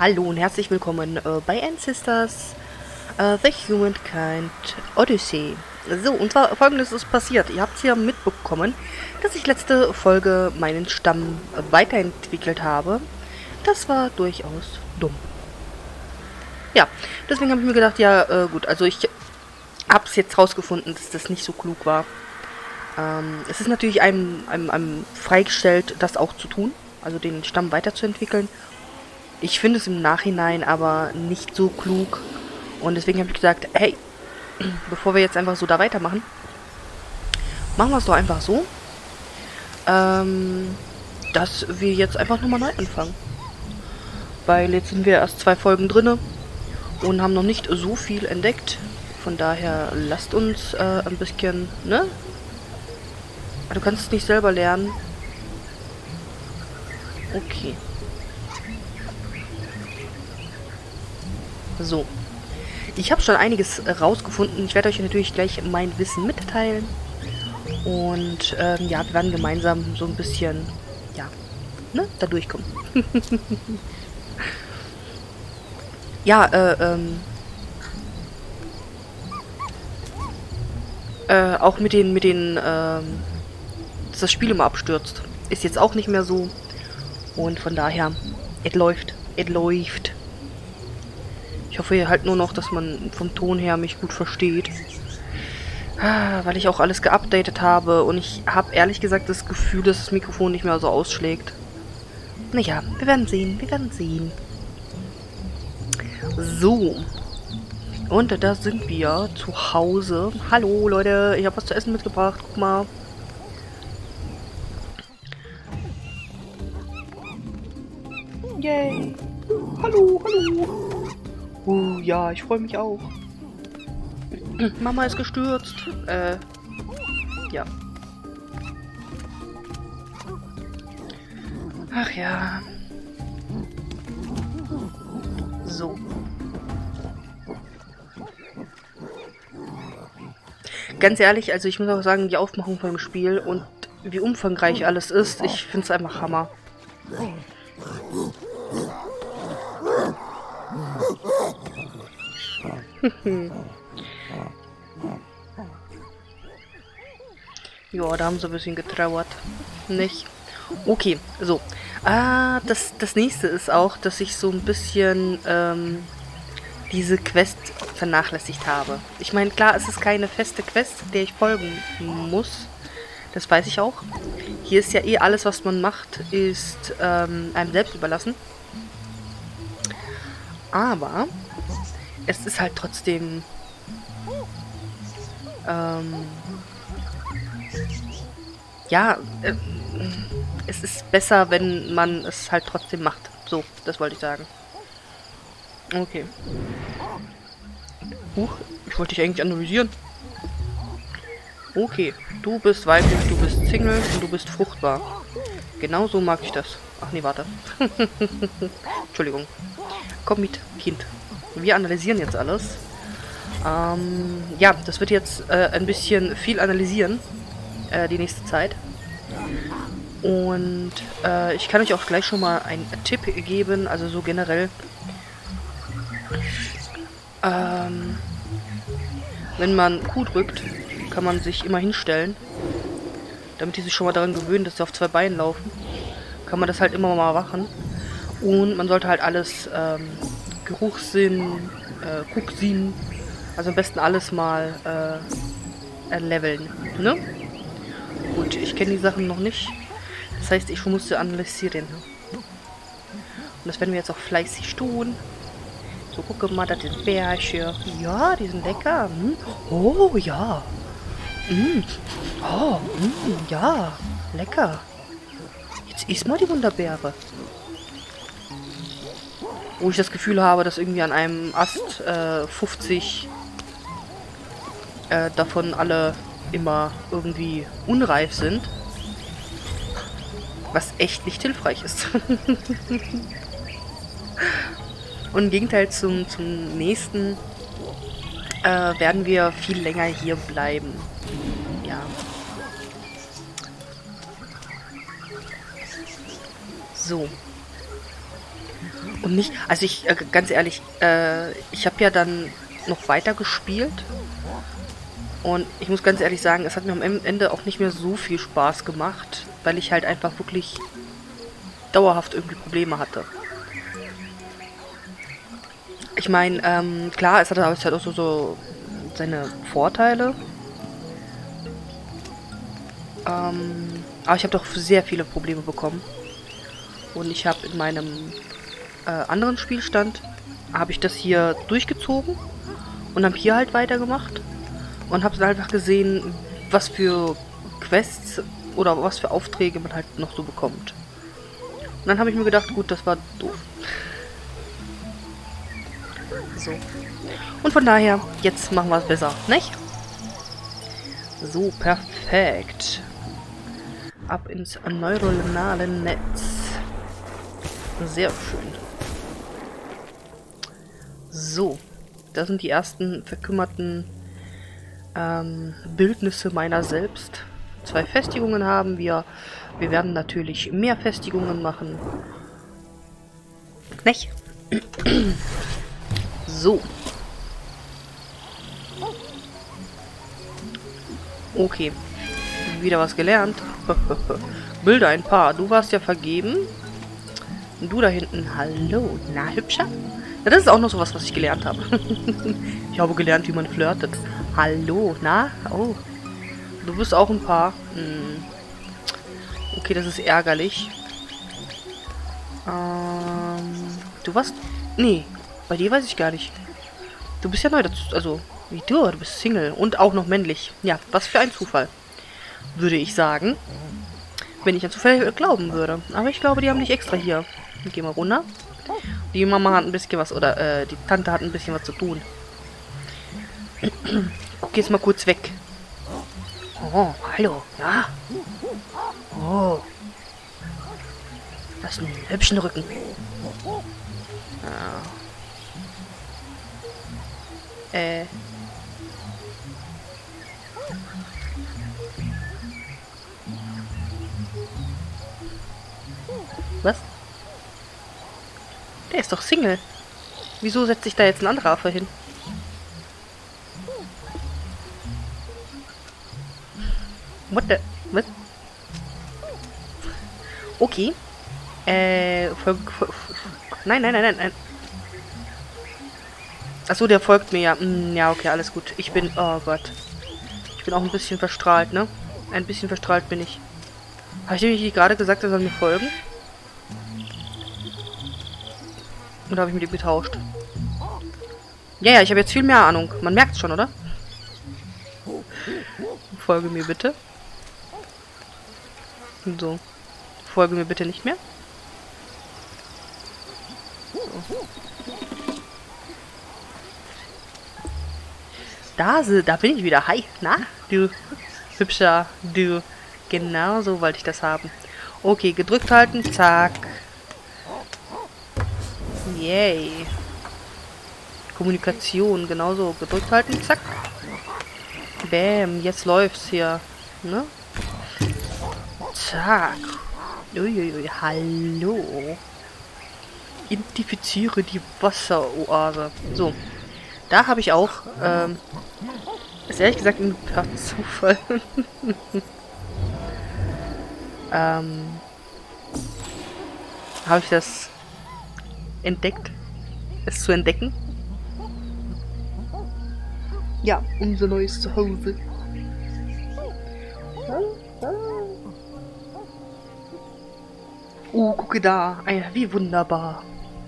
Hallo und herzlich willkommen bei Ancestors The Humankind Odyssey. So, und zwar folgendes ist passiert. Ihr habt es ja mitbekommen, dass ich letzte Folge meinen Stamm weiterentwickelt habe. Das war durchaus dumm. Ja, deswegen habe ich mir gedacht, ja gut, also ich habe es jetzt rausgefunden, dass das nicht so klug war. Es ist natürlich einem freigestellt, das auch zu tun, also den Stamm weiterzuentwickeln. Ich finde es im Nachhinein aber nicht so klug. Und deswegen habe ich gesagt, hey, bevor wir jetzt einfach so da weitermachen, machen wir es doch einfach so, dass wir jetzt einfach nochmal neu anfangen. Weil jetzt sind wir erst 2 Folgen drinne und haben noch nicht so viel entdeckt. Von daher lasst uns ein bisschen, ne? Du kannst es nicht selber lernen. Okay. So. Ich habe schon einiges rausgefunden. Ich werde euch natürlich gleich mein Wissen mitteilen. Und ja, wir werden gemeinsam so ein bisschen, ja, ne, da durchkommen. Ja, auch mit den, dass das Spiel immer abstürzt. Ist jetzt auch nicht mehr so. Und von daher, es läuft. Es läuft. Ich hoffe halt nur noch, dass man vom Ton her mich gut versteht. Weil ich auch alles geupdatet habe und ich habe ehrlich gesagt das Gefühl, dass das Mikrofon nicht mehr so ausschlägt. Naja, wir werden sehen, wir werden sehen. So. Und da sind wir zu Hause. Hallo Leute, ich habe was zu essen mitgebracht, guck mal. Yay. Hallo, hallo. Ja, ich freue mich auch. Mama ist gestürzt. Ja. Ach ja. So. Ganz ehrlich, also ich muss auch sagen, die Aufmachung von dem Spiel und wie umfangreich alles ist, ich finde es einfach Hammer. Ja, da haben sie ein bisschen getrauert. Nicht? Okay, so. Das nächste ist auch, dass ich so ein bisschen diese Quest vernachlässigt habe. Ich meine, klar, es ist keine feste Quest, der ich folgen muss. Das weiß ich auch. Hier ist ja eh alles, was man macht, ist einem selbst überlassen. Aber es ist halt trotzdem ja, es ist besser, wenn man es halt trotzdem macht. So, das wollte ich sagen. Okay. Huch, ich wollte dich eigentlich analysieren. Okay, du bist weiblich, du bist Single und du bist fruchtbar. Genau so mag ich das. Ach nee, warte. Entschuldigung. Komm mit, Kind. Wir analysieren jetzt alles. Ja, das wird jetzt ein bisschen viel analysieren. Die nächste Zeit. Und ich kann euch auch gleich schon mal einen Tipp geben, also so generell. Wenn man Q drückt, kann man sich immer hinstellen, damit die sich schon mal daran gewöhnen, dass sie auf 2 Beinen laufen. Kann man das halt immer mal machen. Und man sollte halt alles, Geruchssinn, Gucksinn, also am besten alles mal leveln, ne? Gut, ich kenne die Sachen noch nicht. Das heißt, ich musste analysieren. Und das werden wir jetzt auch fleißig tun. So, gucke mal, das sind Bärchen. Ja, die sind lecker. Hm. Oh, ja. Hm. Oh, ja. Lecker. Jetzt isst mal die Wunderbeere. Wo ich das Gefühl habe, dass irgendwie an einem Ast 50 davon alle immer irgendwie unreif sind. Was echt nicht hilfreich ist. Und im Gegenteil zum nächsten werden wir viel länger hier bleiben. Ja. So. Und nicht, also ich, ganz ehrlich, ich habe ja dann noch weiter gespielt. Und ich muss ganz ehrlich sagen, es hat mir am Ende auch nicht mehr so viel Spaß gemacht, weil ich halt einfach wirklich dauerhaft irgendwie Probleme hatte. Ich meine, klar, es hat halt auch so seine Vorteile. Aber ich habe doch sehr viele Probleme bekommen. Und ich habe in meinem anderen Spielstand, habe ich das hier durchgezogen und habe hier halt weitergemacht. Und habe dann einfach gesehen, was für Quests oder was für Aufträge man halt noch so bekommt. Und dann habe ich mir gedacht, gut, das war doof. So. Und von daher, jetzt machen wir es besser, nicht? So, perfekt. Ab ins neuronale Netz. Sehr schön. So. Das sind die ersten verkümmerten Bildnisse meiner selbst. 2 Festigungen haben wir. Wir werden natürlich mehr Festigungen machen. Nicht? So. Okay. Wieder was gelernt. Bilde ein Paar. Du warst ja vergeben. Und du da hinten. Hallo. Na, hübscher? Ja, das ist auch noch sowas, was ich gelernt habe. Ich habe gelernt, wie man flirtet. Hallo. Na? Oh. Du bist auch ein Paar. Hm. Okay, das ist ärgerlich. Du warst... Nee. Bei dir weiß ich gar nicht. Du bist ja neu dazu. Also, wie du bist Single. Und auch noch männlich. Ja, was für ein Zufall. Würde ich sagen. Wenn ich an Zufall glauben würde. Aber ich glaube, die haben nicht extra hier. Geh mal runter. Die Mama hat ein bisschen was, oder die Tante hat ein bisschen was zu tun. Guck jetzt mal kurz weg. Oh, hallo. Ja. Oh. Das ist ein hübschen Rücken. Ja. Was? Der ist doch Single. Wieso setzt sich da jetzt ein anderer Affe hin? What the... Was? Okay. Nein. Achso, der folgt mir ja. Ja, okay, alles gut. Ich bin... Oh Gott. Ich bin auch ein bisschen verstrahlt, ne? Ein bisschen verstrahlt bin ich. Habe ich nämlich gerade gesagt, er soll mir folgen? Oder habe ich mit ihm getauscht? Ja, ich habe jetzt viel mehr Ahnung. Man merkt es schon, oder? Folge mir bitte. So. Folge mir bitte nicht mehr. So. Da bin ich wieder. Hi. Na, du hübscher, du. Genau so wollte ich das haben. Okay, gedrückt halten. Zack. Yay. Kommunikation, genauso. Gedrückt halten. Zack. Bäm. Jetzt läuft's hier. Ne? Zack. Uiuiui. Hallo. Identifiziere die Wasseroase. So. Da habe ich auch, ist ehrlich gesagt ein per Zufall. Habe ich das entdeckt? Es zu entdecken? Ja, unser neues Zuhause. Oh, gucke da. Wie wunderbar.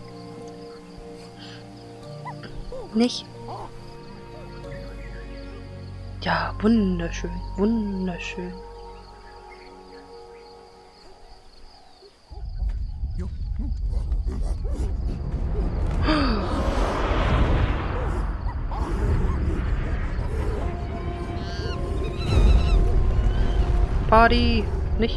Nicht? Ja, wunderschön. Wunderschön. Party. Nicht?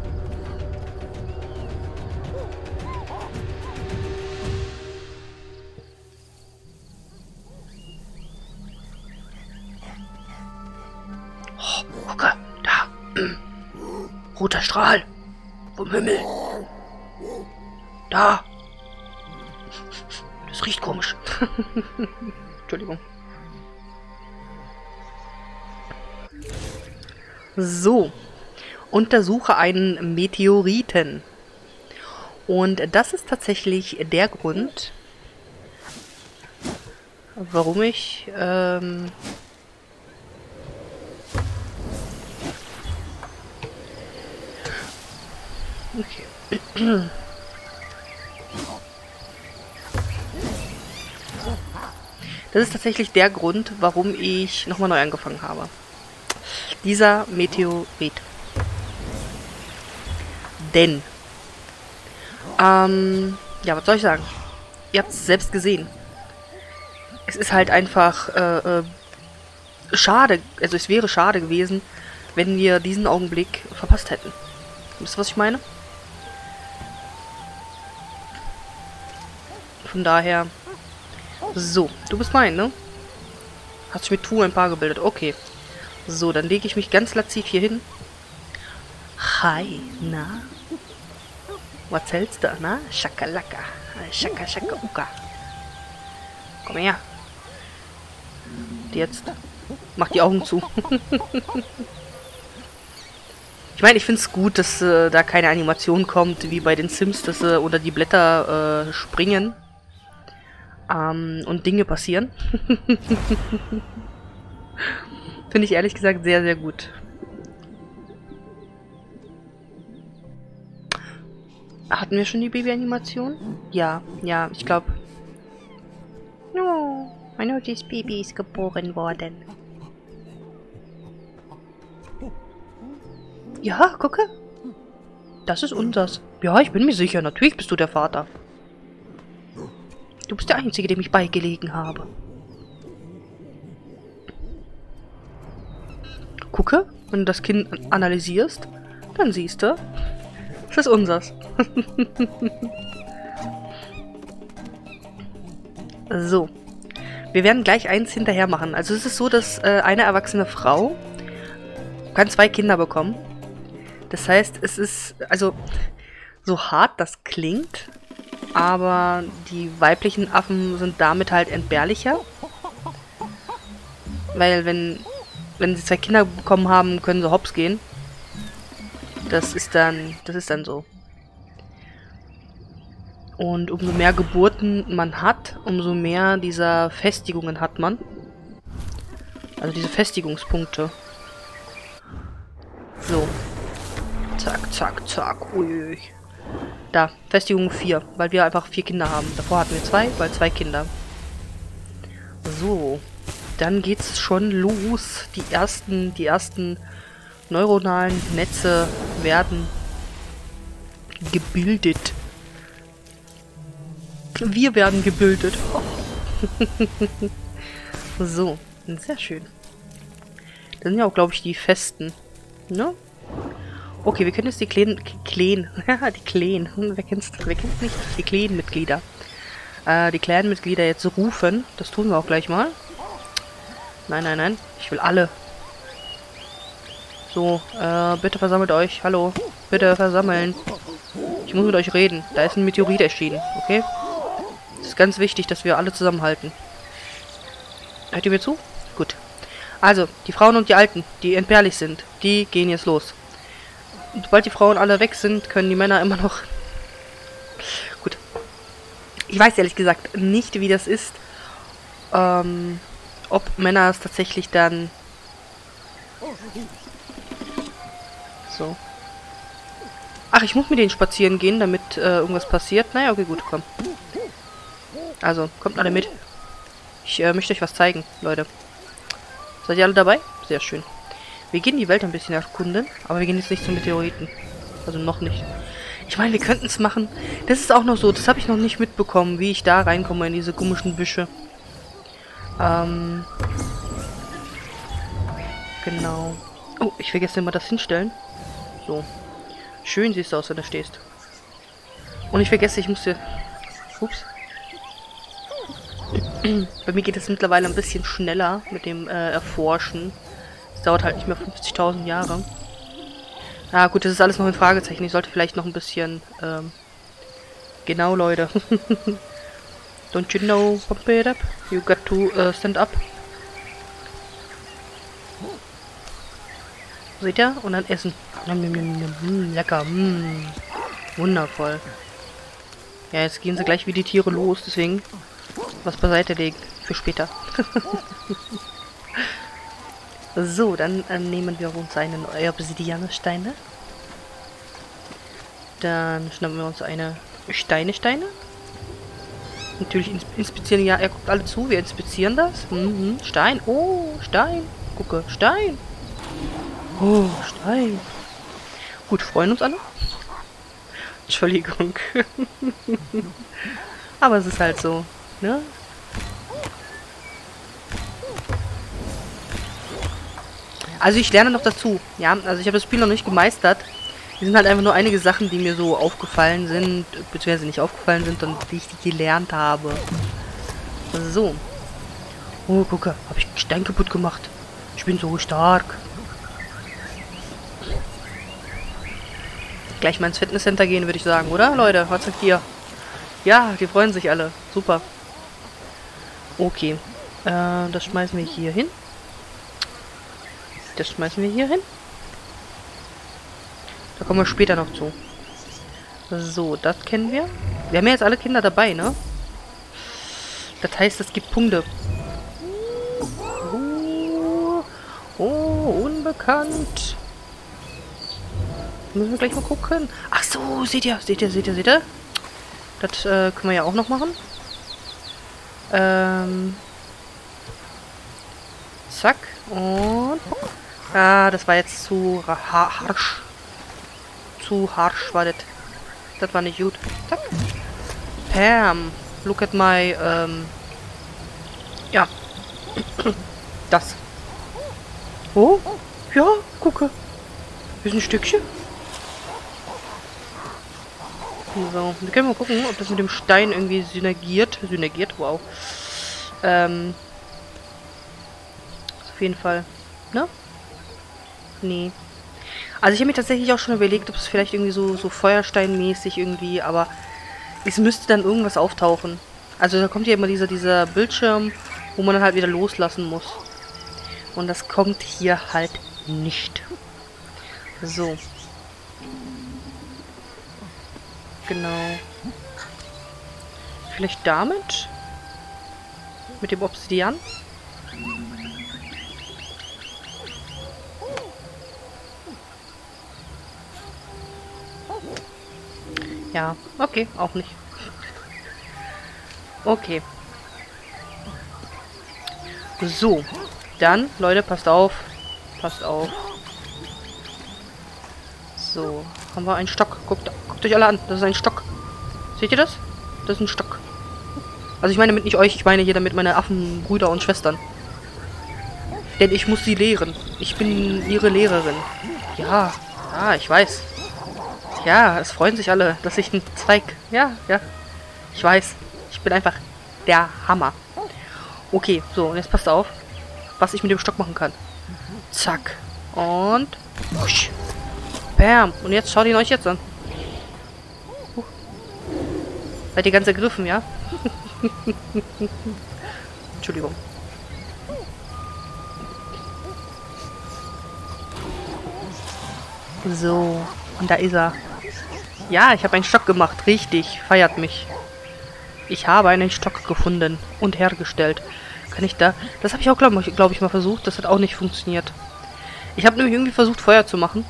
Oh, gucke, da. Roter Strahl. Vom Himmel. Da. Es riecht komisch. Entschuldigung. So. Untersuche einen Meteoriten. Und das ist tatsächlich der Grund, warum ich, okay. Das ist tatsächlich der Grund, warum ich nochmal neu angefangen habe. Dieser Meteorit. Denn, ja, was soll ich sagen? Ihr habt es selbst gesehen. Es ist halt einfach, schade, also es wäre schade gewesen, wenn wir diesen Augenblick verpasst hätten. Wisst ihr, was ich meine? Von daher... So, du bist mein, ne? Hast dich mit Tu ein Paar gebildet. Okay. So, dann lege ich mich ganz laziv hier hin. Hi, na? Was hältst du, na? Schakalaka. Schaka, schaka, uka. Komm her. Jetzt. Mach die Augen zu. Ich meine, ich finde es gut, dass da keine Animation kommt, wie bei den Sims, dass unter die Blätter springen. Und Dinge passieren. Finde ich ehrlich gesagt sehr, sehr gut. Hatten wir schon die Baby-Animation? Ja, ja, ich glaube. Oh, ein neues Baby ist geboren worden. Ja, gucke. Das ist unseres. Ja, ich bin mir sicher. Natürlich bist du der Vater. Du bist der Einzige, dem ich beigelegen habe. Gucke, wenn du das Kind analysierst, dann siehst du, es ist unseres. So. Wir werden gleich eins hinterher machen. Also es ist so, dass eine erwachsene Frau kann 2 Kinder bekommen. Das heißt, es ist, also so hart das klingt, aber die weiblichen Affen sind damit halt entbehrlicher. Weil wenn sie 2 Kinder bekommen haben, können sie hops gehen. Das ist dann so. Und umso mehr Geburten man hat, umso mehr dieser Festigungen hat man. Also diese Festigungspunkte. So. Zack, zack, zack. Ui. Da, Festigung 4, weil wir einfach 4 Kinder haben. Davor hatten wir 2, weil 2 Kinder. So. Dann geht's schon los. Die ersten neuronalen Netze werden gebildet. Wir werden gebildet. Oh. So, sehr schön. Das sind ja auch, glaube ich, die festen. Ne? Okay, wir können jetzt die Kleen. Wer kennt's nicht? Die Clan-Mitglieder. Die Clan-Mitglieder jetzt rufen. Das tun wir auch gleich mal. Nein, nein, nein. Ich will alle. So, bitte versammelt euch. Hallo. Bitte versammeln. Ich muss mit euch reden. Da ist ein Meteorit erschienen. Okay? Es ist ganz wichtig, dass wir alle zusammenhalten. Hört ihr mir zu? Gut. Also, die Frauen und die Alten, die entbehrlich sind, die gehen jetzt los. Und sobald die Frauen alle weg sind, können die Männer immer noch... Gut. Ich weiß ehrlich gesagt nicht, wie das ist. Ob Männer es tatsächlich dann... So. Ach, ich muss mit denen spazieren gehen, damit irgendwas passiert. Naja, okay, gut, komm. Also, kommt alle mit. Ich möchte euch was zeigen, Leute. Seid ihr alle dabei? Sehr schön. Wir gehen die Welt ein bisschen erkunden, aber wir gehen jetzt nicht zum Meteoriten. Also noch nicht. Ich meine, wir könnten es machen. Das ist auch noch so, das habe ich noch nicht mitbekommen, wie ich da reinkomme in diese komischen Büsche. Genau. Oh, ich vergesse immer das hinstellen. So. Schön siehst du aus, wenn du stehst. Und ich vergesse, ich muss hier... Ups. Bei mir geht es mittlerweile ein bisschen schneller mit dem Erforschen. Es dauert halt nicht mehr 50.000 Jahre. Ah gut, das ist alles noch ein Fragezeichen. Ich sollte vielleicht noch ein bisschen... Genau, Leute. Don't you know, pump it up? You got to stand up. Seht ihr? Und dann essen. Lecker. Wundervoll. Ja, jetzt gehen sie gleich wie die Tiere los, deswegen was beiseite legen. Für später. So, dann nehmen wir uns einen Obsidiansteine. Dann schnappen wir uns eine Steine. Natürlich inspizieren, ja, er guckt alle zu, wir inspizieren das. Stein, oh, Stein. Gucke, Stein. Oh, Stein. Gut, freuen uns alle. Entschuldigung. Aber es ist halt so, ne? Also ich lerne noch dazu, ja. Also ich habe das Spiel noch nicht gemeistert. Es sind halt einfach nur einige Sachen, die mir so aufgefallen sind, beziehungsweise nicht aufgefallen sind, sondern die ich gelernt habe. So. Oh, gucke, habe ich einen Stein kaputt gemacht. Ich bin so stark. Gleich mal ins Fitnesscenter gehen, würde ich sagen, oder, Leute? Was sagt ihr? Ja, die freuen sich alle. Super. Okay. Das schmeißen wir hier hin. Das schmeißen wir hier hin. Da kommen wir später noch zu. So, das kennen wir. Wir haben ja jetzt alle Kinder dabei, ne? Das heißt, es gibt Punkte. Oh, unbekannt. Müssen wir gleich mal gucken. Ach so, seht ihr? Das können wir ja auch noch machen. Zack. Und... Ah, das war jetzt zu harsch. Zu harsch war das. Das war nicht gut. Zack. Pam. Look at my... ja. Das. Oh. Ja, gucke. Hier ist ein Stückchen. So, wir können mal gucken, ob das mit dem Stein irgendwie synergiert. Wow. Ist auf jeden Fall. Ne? Nee. Also ich habe mir tatsächlich auch schon überlegt, ob es vielleicht irgendwie so Feuersteinmäßig irgendwie, aber es müsste dann irgendwas auftauchen. Also da kommt ja immer dieser Bildschirm, wo man dann halt wieder loslassen muss. Und das kommt hier halt nicht. So. Genau. Vielleicht damit? Mit dem Obsidian? Ja, okay, auch nicht. Okay. So. Dann, Leute, passt auf. Passt auf. So. Haben wir einen Stock. Guckt euch alle an. Das ist ein Stock. Seht ihr das? Das ist ein Stock. Also ich meine damit nicht euch. Ich meine hier damit meine Affenbrüder und Schwestern. Denn ich muss sie lehren. Ich bin ihre Lehrerin. Ja. Ah, ich weiß. Ja, es freuen sich alle, dass ich einen Zweig... Ja. Ich weiß. Ich bin einfach der Hammer. Okay, so. Und jetzt passt auf, was ich mit dem Stock machen kann. Zack. Und... Wusch. Bam. Und jetzt schaut ihn euch jetzt an. Seid ihr ganz ergriffen, ja? Entschuldigung. So. Und da ist er. Ja, ich habe einen Stock gemacht. Richtig. Feiert mich. Ich habe einen Stock gefunden und hergestellt. Kann ich da... Das habe ich auch, glaube ich, mal versucht. Das hat auch nicht funktioniert. Ich habe nämlich irgendwie versucht, Feuer zu machen.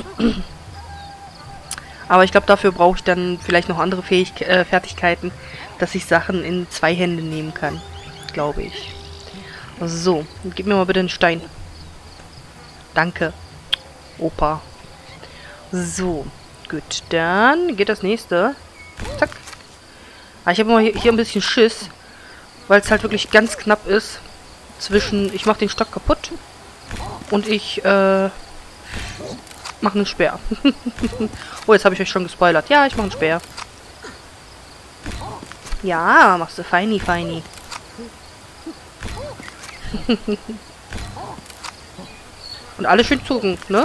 Aber ich glaube, dafür brauche ich dann vielleicht noch andere Fertigkeiten, dass ich Sachen in 2 Hände nehmen kann. Glaube ich. So, gib mir mal bitte einen Stein. Danke, Opa. So, gut. Dann geht das nächste. Zack. Ich habe mal hier ein bisschen Schiss, weil es halt wirklich ganz knapp ist zwischen, ich mache den Stock kaputt und ich mache einen Speer. Oh, jetzt habe ich euch schon gespoilert. Ja, ich mache einen Speer. Ja, machst du feini. Und alle schön zucken, ne?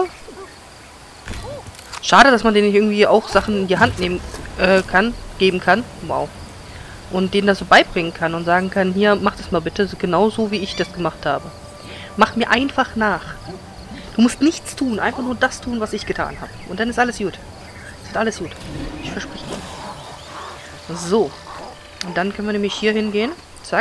Schade, dass man denen nicht irgendwie auch Sachen in die Hand nehmen geben kann. Wow. Und denen das so beibringen kann und sagen kann, hier, mach das mal bitte, genau so, wie ich das gemacht habe. Mach mir einfach nach. Du musst nichts tun, einfach nur das tun, was ich getan habe. Und dann ist alles gut. Es wird alles gut. Ich verspreche dir. So. Und dann können wir nämlich hier hingehen. Zack.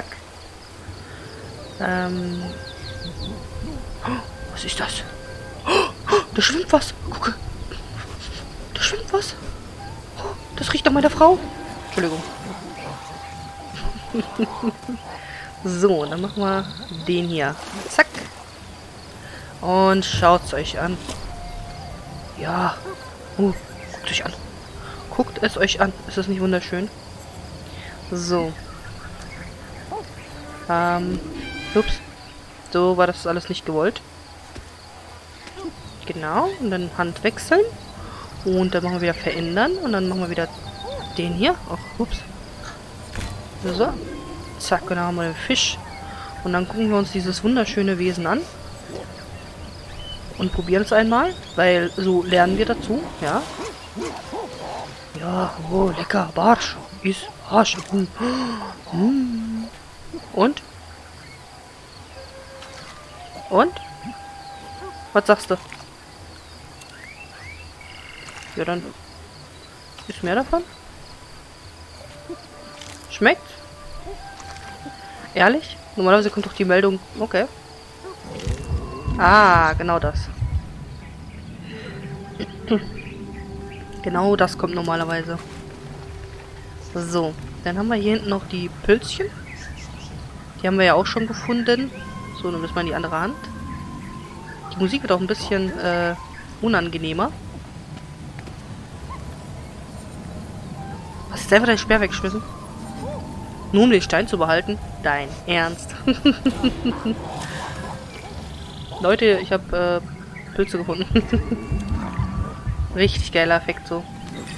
Oh, was ist das? Oh, da schwimmt was. Gucke. Da schwimmt was. Oh, das riecht nach meiner Frau. Entschuldigung. So, dann machen wir den hier. Zack. Und schaut's euch an. Ja. Guckt euch an. Guckt es euch an. Ist das nicht wunderschön? So. Ups. So war das alles nicht gewollt. Genau. Und dann Hand wechseln. Und dann machen wir wieder verändern. Und dann machen wir wieder den hier. Ach, ups. So. Zack, und dann haben wir den Fisch. Und dann gucken wir uns dieses wunderschöne Wesen an. Und probieren es einmal. Weil so lernen wir dazu. Ja. Ja, oh, lecker. Barsch. Ist Barsch. Und? Und? Was sagst du? Ja, dann ist mehr davon. Schmeckt? Ehrlich? Normalerweise kommt doch die Meldung. Okay. Ah, genau das. Genau das kommt normalerweise. So, dann haben wir hier hinten noch die Pilzchen. Die haben wir ja auch schon gefunden. So, dann müssen wir in die andere Hand. Die Musik wird auch ein bisschen unangenehmer. Hast du jetzt einfach dein Speer weggeschmissen? Nur um den Stein zu behalten? Dein Ernst? Leute, ich habe Pilze gefunden. Richtig geiler Effekt so.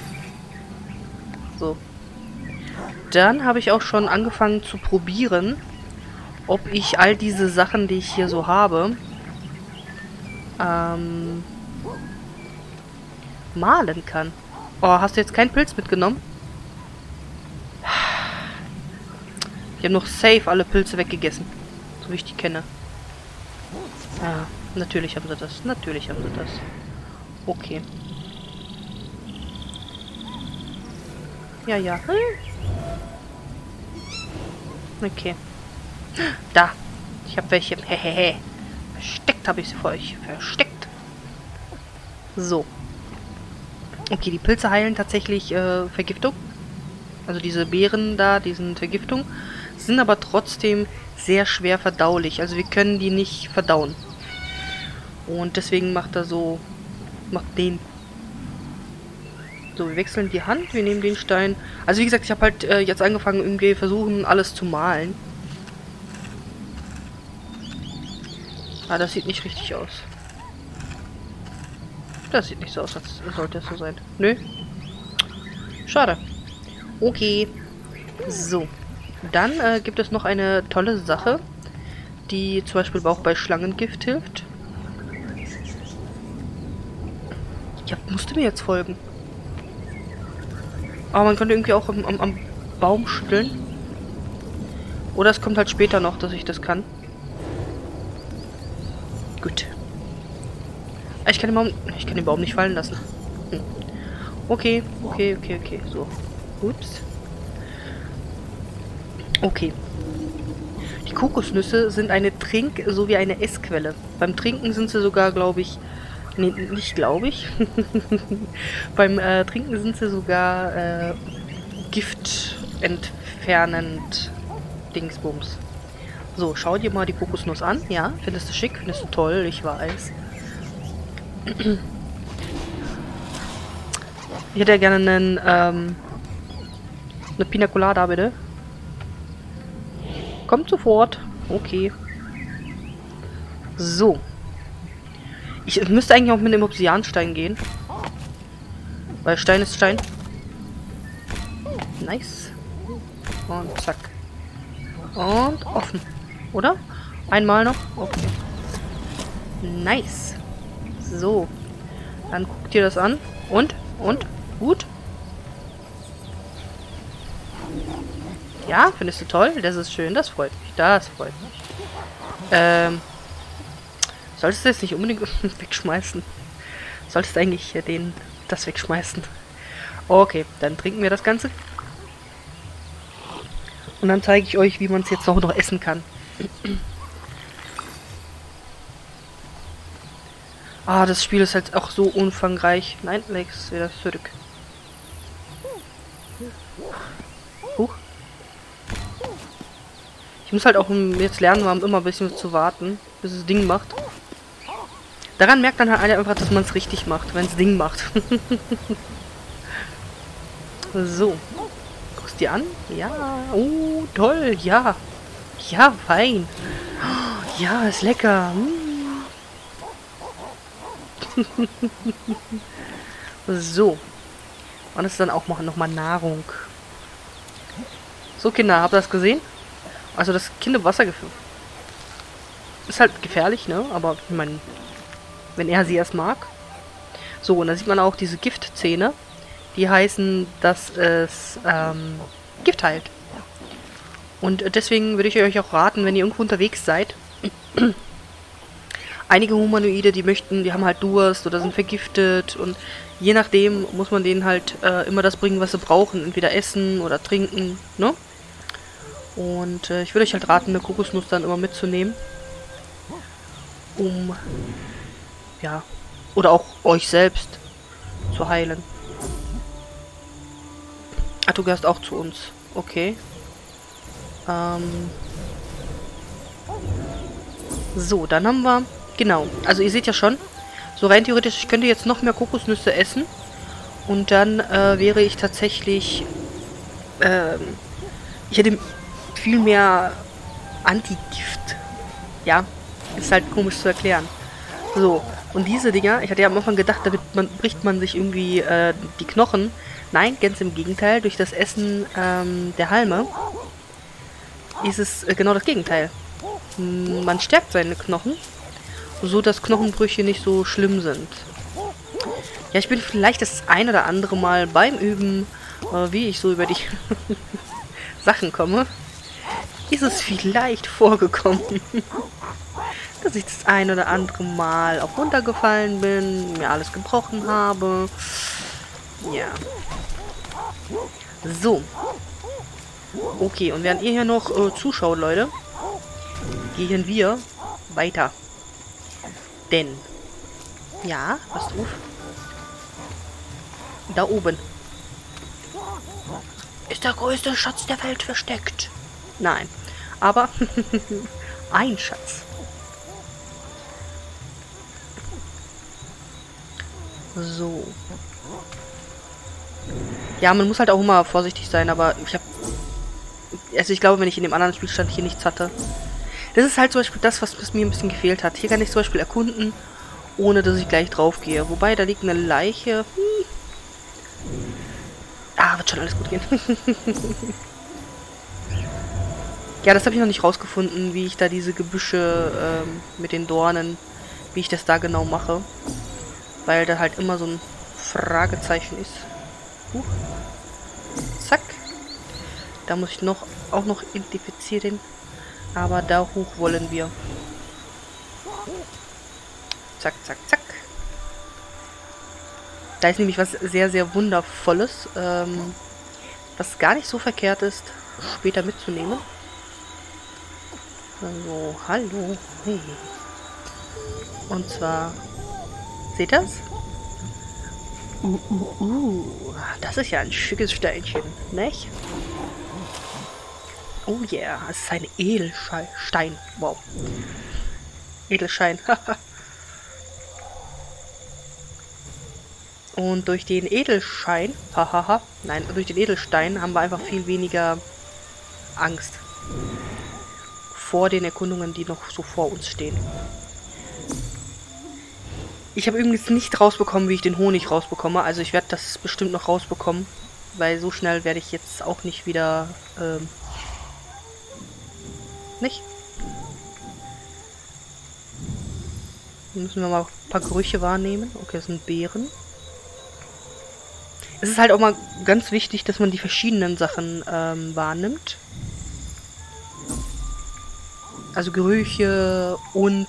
So. Dann habe ich auch schon angefangen zu probieren, ob ich all diese Sachen, die ich hier so habe, malen kann. Oh, hast du jetzt keinen Pilz mitgenommen? Ich habe noch safe alle Pilze weggegessen. So wie ich die kenne. Ja, natürlich haben sie das. Natürlich haben sie das. Okay. Ja, ja. Okay. Da. Ich habe welche. Hehehe. Versteckt habe ich sie für euch. Versteckt. So. Okay, die Pilze heilen tatsächlich Vergiftung. Also diese Beeren da, die sind Vergiftung. Sind aber trotzdem sehr schwer verdaulich. Also wir können die nicht verdauen. Und deswegen macht er so... Macht den... So, wir wechseln die Hand. Wir nehmen den Stein. Also wie gesagt, ich habe halt jetzt angefangen, irgendwie versuchen, alles zu malen. Ah, das sieht nicht richtig aus. Das sieht nicht so aus, als sollte es so sein. Nö. Schade. Okay. So. Dann gibt es noch eine tolle Sache, die zum Beispiel auch bei Schlangengift hilft. Ja, musste mir jetzt folgen. Aber man könnte irgendwie auch am Baum schütteln. Oder es kommt halt später noch, dass ich das kann. Gut. Ich kann den Baum nicht fallen lassen. Okay, okay. So. Ups. Okay. Die Kokosnüsse sind eine Trink- sowie eine Essquelle. Beim Trinken sind sie sogar, glaube ich... Nee, nicht glaube ich. Beim Trinken sind sie sogar Gift entfernend Dingsbums. So, schau dir mal die Kokosnuss an. Ja, findest du schick? Findest du toll? Ich weiß. Ich hätte ja gerne eine Pina Colada, bitte. Kommt sofort. Okay. So. Ich müsste eigentlich auch mit dem Obsidianstein gehen. Weil Stein ist Stein. Nice. Und zack. Und offen. Oder? Einmal noch. Okay. Nice. So. Dann guckt ihr das an. Und? Gut? Ja, findest du toll? Das ist schön, das freut mich. Das freut mich. Solltest du jetzt nicht unbedingt wegschmeißen? Solltest du eigentlich das wegschmeißen? Okay, dann trinken wir das Ganze. Und dann zeige ich euch, wie man es jetzt auch noch essen kann. Ah, das Spiel ist halt auch so umfangreich. Nein, Lex, wieder zurück. Ich muss halt auch jetzt lernen, immer ein bisschen zu warten, bis es Ding macht. Daran merkt dann halt einfach, dass man es richtig macht, wenn es Ding macht. So. Guckst dir an? Ja. Oh, toll. Ja. Ja, Wein. Ja, ist lecker. So. Und das ist dann auch nochmal Nahrung. So, Kinder, habt ihr das gesehen? Also das Kind im Wasser ist halt gefährlich, ne? Aber ich meine, wenn er sie erst mag. So, und da sieht man auch diese Giftzähne. Die heißen, dass es Gift heilt. Und deswegen würde ich euch auch raten, wenn ihr irgendwo unterwegs seid. Einige Humanoide, die haben halt Durst oder sind vergiftet. Und je nachdem muss man denen halt immer das bringen, was sie brauchen. Entweder essen oder trinken, ne? Und ich würde euch halt raten, eine Kokosnuss dann immer mitzunehmen. Ja, oder auch euch selbst zu heilen. Ah, du gehörst auch zu uns. Okay. So, dann haben wir... Genau, also ihr seht ja schon, so rein theoretisch, ich könnte jetzt noch mehr Kokosnüsse essen. Und dann wäre ich tatsächlich... ich hätte viel mehr Antigift. Ja, ist halt komisch zu erklären. So, und diese Dinger, ich hatte ja am Anfang gedacht, damit bricht man sich irgendwie die Knochen. Nein, ganz im Gegenteil. Durch das Essen der Halme ist es genau das Gegenteil. Man stärkt seine Knochen, so dass Knochenbrüche nicht so schlimm sind. Ja, ich bin vielleicht das ein oder andere Mal beim Üben, wie ich so über die Sachen komme, ist es vielleicht vorgekommen, dass ich das ein oder andere Mal auch runtergefallen bin, mir alles gebrochen habe. Ja. So. Okay, und während ihr hier noch zuschaut, Leute, gehen wir weiter. Denn, ja, was drauf? Da oben ist der größte Schatz der Welt versteckt. Nein, aber ein Schatz. So. Ja, man muss halt auch immer vorsichtig sein, aber ich glaube, wenn ich in dem anderen Spielstand hier nichts hatte. Das ist halt zum Beispiel das, was mir ein bisschen gefehlt hat. Hier kann ich zum Beispiel erkunden, ohne dass ich gleich drauf gehe. Wobei, da liegt eine Leiche. Ah, wird schon alles gut gehen. Ja, das habe ich noch nicht rausgefunden, wie ich da diese Gebüsche mit den Dornen, wie ich das da genau mache. Weil da halt immer so ein Fragezeichen ist. Zack. Da muss ich auch noch identifizieren. Aber da hoch wollen wir. Zack, zack, zack. Da ist nämlich was sehr, sehr Wundervolles, was gar nicht so verkehrt ist, später mitzunehmen. Also, hallo. Hey. Und zwar, seht ihr das? Das ist ja ein schickes Steinchen, nicht? Oh yeah, es ist ein Edelstein. Wow. Edelstein. Und durch den Edelstein, nein, durch den Edelstein haben wir einfach viel weniger Angst vor den Erkundungen, die noch so vor uns stehen. Ich habe übrigens nicht rausbekommen, wie ich den Honig rausbekomme. Also ich werde das bestimmt noch rausbekommen, weil so schnell werde ich jetzt auch nicht wieder, nicht? Dann müssen wir mal ein paar Gerüche wahrnehmen. Okay, das sind Beeren. Es ist halt auch mal ganz wichtig, dass man die verschiedenen Sachen wahrnimmt. Also Gerüche und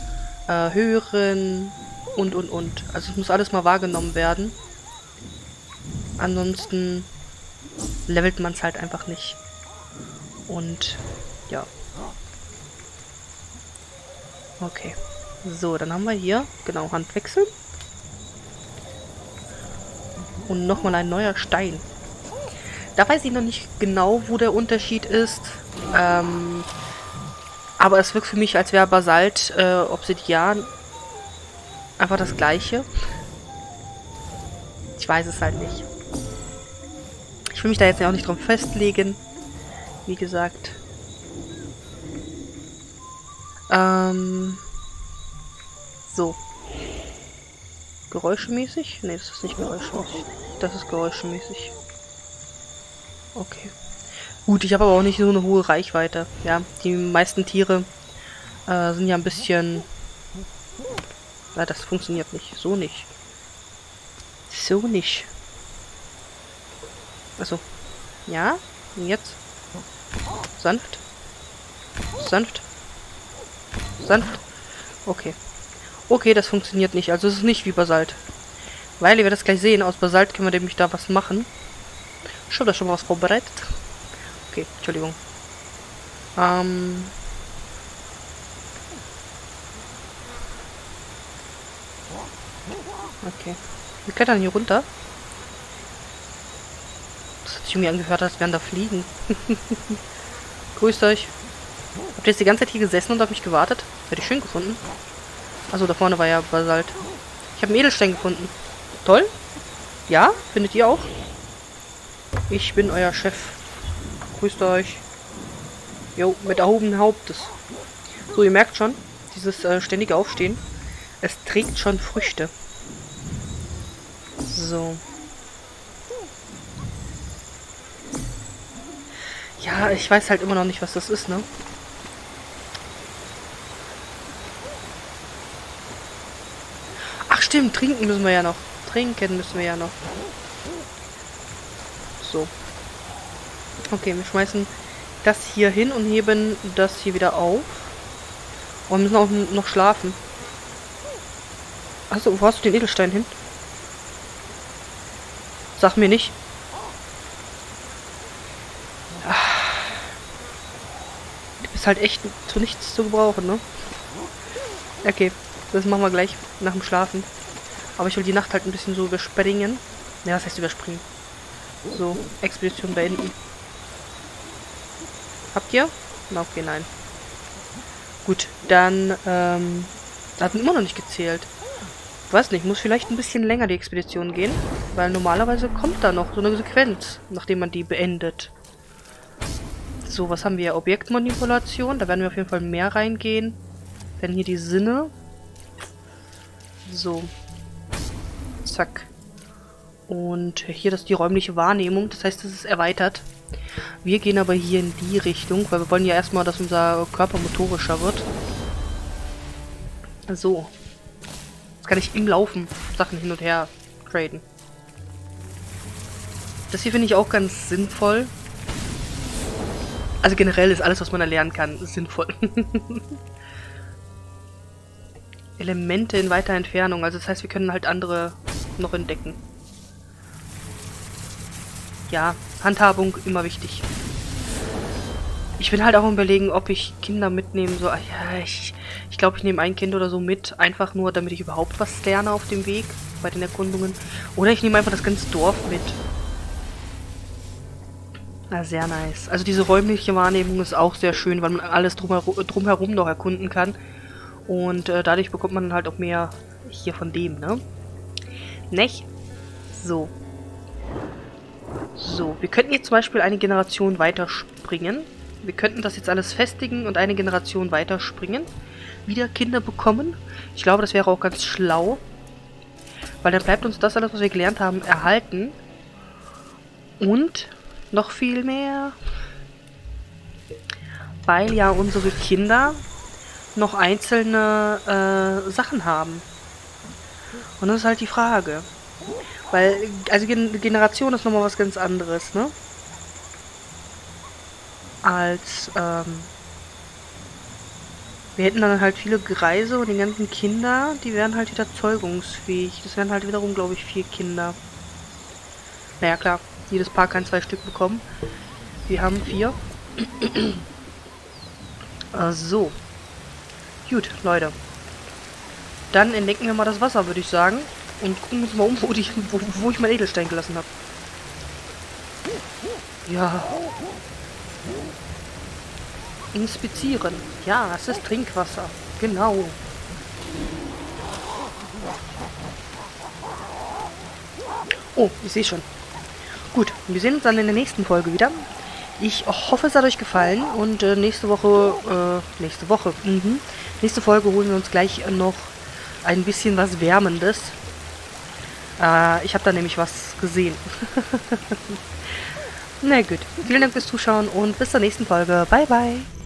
Hören und. Also es muss alles mal wahrgenommen werden. Ansonsten levelt man es halt einfach nicht. Und ja. Okay. So, dann haben wir hier, genau, Handwechsel. Und nochmal ein neuer Stein. Da weiß ich noch nicht genau, wo der Unterschied ist. Aber es wirkt für mich, als wäre Basalt, Obsidian einfach das gleiche. Ich weiß es halt nicht. Ich will mich da jetzt ja auch nicht drauf festlegen. Wie gesagt. So. Geräuschemäßig? Ne, das ist nicht geräuschemäßig. Das ist geräuschemäßig. Okay. Gut, ich habe aber auch nicht so eine hohe Reichweite. Ja, die meisten Tiere sind ja ein bisschen... Na, das funktioniert nicht. So nicht. So nicht. Achso. Ja? Und jetzt? Sanft. Sanft. Sanft. Okay. Okay, das funktioniert nicht. Also es ist nicht wie Basalt. Weil, ihr werdet das gleich sehen, aus Basalt können wir nämlich da was machen. Ich habe da schon mal was vorbereitet. Okay, Entschuldigung. Okay. Wir klettern hier runter. Das hat sich irgendwie angehört, als wären da Fliegen. Grüßt euch. Habt ihr jetzt die ganze Zeit hier gesessen und auf mich gewartet? Hätte ich schön gefunden. Achso, da vorne war ja Basalt. Ich habe einen Edelstein gefunden. Toll. Ja, findet ihr auch? Ich bin euer Chef. Grüßt euch. Jo, mit erhobenen Hauptes. So, ihr merkt schon, dieses ständige Aufstehen, es trägt schon Früchte. So. Ja, ich weiß halt immer noch nicht, was das ist, ne? Ach stimmt, trinken müssen wir ja noch. Trinken müssen wir ja noch. So. Okay, wir schmeißen das hier hin und heben das hier wieder auf. Und müssen auch noch schlafen. Achso, wo hast du den Edelstein hin? Sag mir nicht. Du bist halt echt zu nichts zu gebrauchen, ne? Okay, das machen wir gleich nach dem Schlafen. Aber ich will die Nacht halt ein bisschen so überspringen. Ja, das heißt überspringen. So, Expedition beenden. Habt ihr? Na, okay, nein. Gut, dann, hat immer noch nicht gezählt. Weiß nicht, muss vielleicht ein bisschen länger die Expedition gehen. Weil normalerweise kommt da noch so eine Sequenz, nachdem man die beendet. So, was haben wir? Objektmanipulation. Da werden wir auf jeden Fall mehr reingehen. Dann hier die Sinne. So. Zack. Und hier das ist die räumliche Wahrnehmung. Das heißt, es ist erweitert. Wir gehen aber hier in die Richtung, weil wir wollen ja erstmal, dass unser Körper motorischer wird. So. Jetzt kann ich im Laufen Sachen hin und her traden. Das hier finde ich auch ganz sinnvoll. Also generell ist alles, was man erlernen kann, sinnvoll. Elemente in weiter Entfernung. Also das heißt, wir können halt andere noch entdecken. Ja, Handhabung immer wichtig. Ich bin halt auch überlegen, ob ich Kinder mitnehmen soll. Ja, ich glaube, ich nehme ein Kind oder so mit. Einfach nur, damit ich überhaupt was lerne auf dem Weg bei den Erkundungen. Oder ich nehme einfach das ganze Dorf mit. Na, sehr nice. Also diese räumliche Wahrnehmung ist auch sehr schön, weil man alles drumherum noch erkunden kann. Und dadurch bekommt man halt auch mehr hier von dem, ne? Nicht? So. So, wir könnten jetzt zum Beispiel eine Generation weiterspringen. Wir könnten das jetzt alles festigen und eine Generation weiterspringen. Wieder Kinder bekommen. Ich glaube, das wäre auch ganz schlau. Weil dann bleibt uns das alles, was wir gelernt haben, erhalten. Und noch viel mehr. Weil ja unsere Kinder noch einzelne Sachen haben. Und das ist halt die Frage. Weil, also Generation ist nochmal was ganz anderes, ne? Als, wir hätten dann halt viele Greise und die ganzen Kinder, die wären halt wieder zeugungsfähig. Das wären halt wiederum, glaube ich, 4 Kinder. Naja, klar, jedes Paar kann 2 Stück bekommen. Wir haben 4. So. Gut, Leute. Dann entdecken wir mal das Wasser, würde ich sagen. Und gucken uns mal um, wo ich mein Edelstein gelassen habe. Ja. Inspizieren. Ja, es ist Trinkwasser. Genau. Oh, ich sehe schon. Gut, wir sehen uns dann in der nächsten Folge wieder. Ich hoffe, es hat euch gefallen. Und nächste Woche, nächste Folge holen wir uns gleich noch ein bisschen was Wärmendes. Ich habe da nämlich was gesehen. Na gut, vielen Dank fürs Zuschauen und bis zur nächsten Folge. Bye, bye.